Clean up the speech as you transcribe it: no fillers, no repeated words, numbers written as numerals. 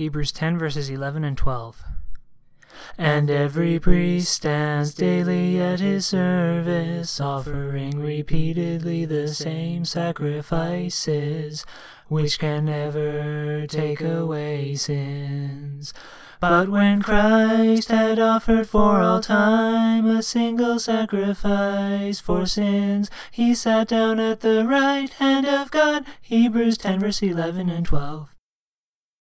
Hebrews 10 verses 11 and 12. And every priest stands daily at his service, offering repeatedly the same sacrifices, which can never take away sins. But when Christ had offered for all time a single sacrifice for sins, he sat down at the right hand of God. Hebrews 10 verse 11 and 12.